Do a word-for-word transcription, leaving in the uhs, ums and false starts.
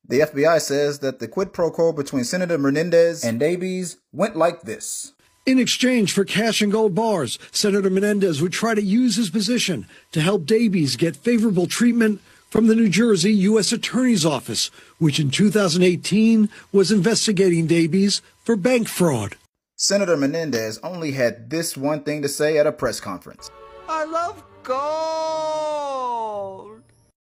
The F B I says that the quid pro quo between Senator Menendez and Davies went like this. In exchange for cash and gold bars, Senator Menendez would try to use his position to help Davies get favorable treatment from the New Jersey U S Attorney's Office, which in two thousand eighteen was investigating Davies for bank fraud. Senator Menendez only had this one thing to say at a press conference. I love gold.